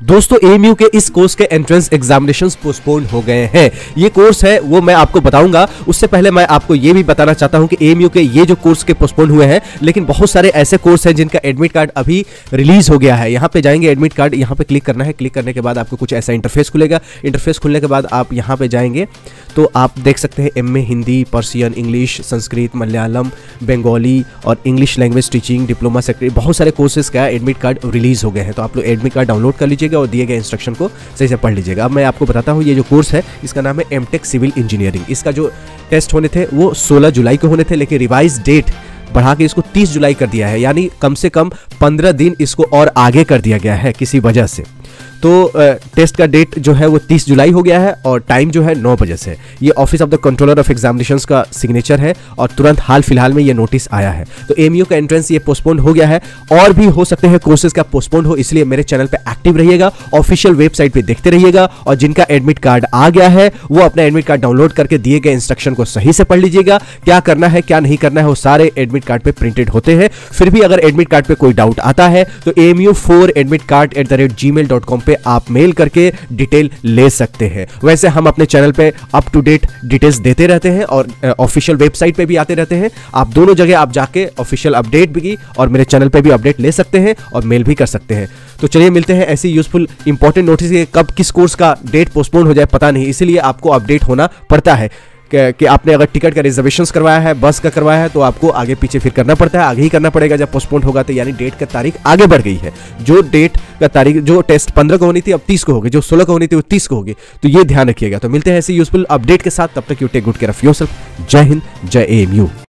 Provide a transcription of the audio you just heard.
दोस्तों एएमयू के इस कोर्स के एंट्रेंस एग्जामिनेशंस पोस्टपोन हो गए हैं। ये कोर्स है वो मैं आपको बताऊंगा, उससे पहले मैं आपको ये भी बताना चाहता हूं कि एएमयू के ये जो कोर्स के पोस्टपोन हुए हैं, लेकिन बहुत सारे ऐसे कोर्स हैं जिनका एडमिट कार्ड अभी रिलीज हो गया है। यहाँ पे जाएंगे, एडमिट कार्ड यहाँ पे क्लिक करना है। क्लिक करने के बाद आपको कुछ ऐसा इंटरफेस खुलेगा। इंटरफेस खुलने के बाद आप यहाँ पे जाएंगे तो आप देख सकते हैं MA Hindi, Persian, English, Sanskrit, Malayalam, Bengali और English language teaching, diploma secretary, बहुत सारे कोर्सेज का एडमिट कार्ड रिलीज हो गए हैं। तो आप लोग एडमिट कार्ड डाउनलोड कर लीजिएगा और दिए गए इंस्ट्रक्शन को सही से पढ़ लीजिएगा। अब मैं आपको बताता हूँ, ये जो कोर्स है इसका नाम है एमटेक सिविल इंजीनियरिंग। इसका जो टेस्ट होने थे वो 16 जुलाई को होने थे, लेकिन रिवाइज डेट बढ़ा के इसको 30 जुलाई कर दिया है, यानी कम से कम 15 दिन इसको और आगे कर दिया गया है किसी वजह से। तो टेस्ट का डेट जो है वो 30 जुलाई हो गया है और टाइम जो है 9 बजे से। ये office of the controller of examinations का सिग्नेचर है और तुरंत हाल फिलहाल में ये नोटिस आया है। तो एएमयू का एंट्रेंस ये पोस्टपोन हो गया है, और भी हो सकते हैं कोर्सेज का पोस्टपोन हो, इसलिए मेरे चैनल पे एक्टिव रहिएगा, ऑफिशियल वेबसाइट पे देखते रहिएगा। और जिनका एडमिट कार्ड आ गया है वो अपना एडमिट कार्ड डाउनलोड करके दिए गए इंस्ट्रक्शन को सही से पढ़ लीजिएगा। क्या करना है क्या नहीं करना है वो सारे एडमिट कार्ड पे प्रिंटेड होते हैं। फिर भी अगर एडमिट कार्ड पे कोई डाउट आता है तो amu4admitcard@gmail.com पे आप मेल करके डिटेल ले सकते हैं। वैसे हम अपने चैनल पे अप टू डेट डिटेल्स देते रहते हैं और ऑफिशियल वेबसाइट पे भी आते रहते हैं। आप दोनों जगह आप जाके ऑफिशियल अपडेट भी और मेरे चैनल पे भी अपडेट ले सकते हैं और मेल भी कर सकते हैं। तो चलिए मिलते हैं ऐसी यूजफुल इंपॉर्टेंट नोटिस। कब किस कोर्स का डेट पोस्टपोन हो जाए पता नहीं, इसीलिए आपको अपडेट होना पड़ता है कि आपने अगर टिकट का रिजर्वेशंस करवाया है, बस का करवाया है, तो आपको आगे पीछे फिर करना पड़ता है। आगे ही करना पड़ेगा जब पोस्टपोन होगा, तो यानी डेट का तारीख आगे बढ़ गई है। जो डेट का तारीख, जो टेस्ट 15 को होनी थी अब 30 को होगी, जो 16 को होनी थी वो 30 को होगी। तो ये ध्यान रखिएगा। तो मिलते हैं ऐसी यूजफुल अपडेट के साथ, तब तक you take good care of yourself. जय हिंद, जय एएमयू।